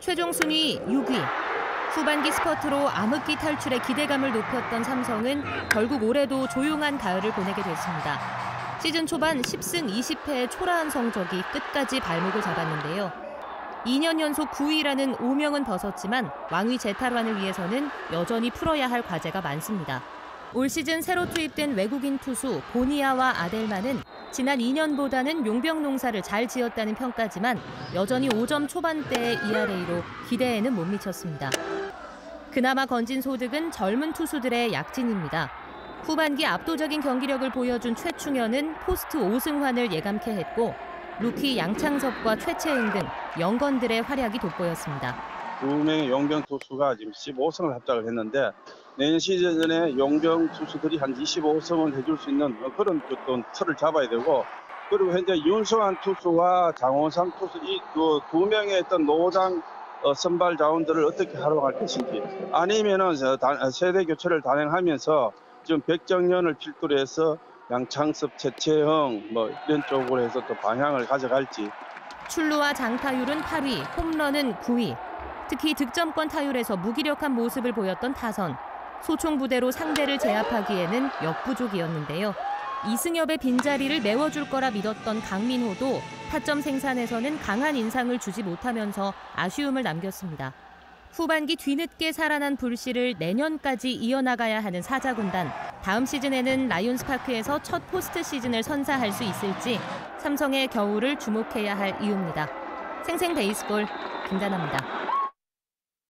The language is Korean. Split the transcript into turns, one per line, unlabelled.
최종 순위 6위. 후반기 스퍼트로 암흑기 탈출에 기대감을 높였던 삼성은 결국 올해도 조용한 가을을 보내게 됐습니다. 시즌 초반 10승 20패의 초라한 성적이 끝까지 발목을 잡았는데요. 2년 연속 9위라는 오명은 벗었지만 왕위 재탈환을 위해서는 여전히 풀어야 할 과제가 많습니다. 올 시즌 새로 투입된 외국인 투수 보니아와 아델만은 지난 2년보다는 용병 농사를 잘 지었다는 평가지만 여전히 5점 초반대의 ERA로 기대에는 못 미쳤습니다. 그나마 건진 소득은 젊은 투수들의 약진입니다. 후반기 압도적인 경기력을 보여준 최충현은 포스트 5승환을 예감케 했고 루키 양창섭과 최채흥 등 영건들의 활약이 돋보였습니다.
두 명의 용병 투수가 지금 15승을 합작을 했는데 내년 시즌에 용병 투수들이 한 25승을 해줄 수 있는 그런 어떤 틀을 잡아야 되고, 그리고 현재 윤승환 투수와 장원삼 투수 이 두 명의 어떤 노장 선발 자원들을 어떻게 활용할 것인지, 아니면은 세대 교체를 단행하면서 지금 백정현을 필두로 해서 양창섭, 최채흥 이런 쪽으로 해서 또 방향을 가져갈지.
출루와 장타율은 8위, 홈런은 9위. 특히 득점권 타율에서 무기력한 모습을 보였던 타선. 소총부대로 상대를 제압하기에는 역부족이었는데요. 이승엽의 빈자리를 메워줄 거라 믿었던 강민호도 타점 생산에서는 강한 인상을 주지 못하면서 아쉬움을 남겼습니다. 후반기 뒤늦게 살아난 불씨를 내년까지 이어나가야 하는 사자군단. 다음 시즌에는 라이온스파크에서 첫 포스트 시즌을 선사할 수 있을지 삼성의 겨울을 주목해야 할 이유입니다. 생생 베이스볼 김다나입니다.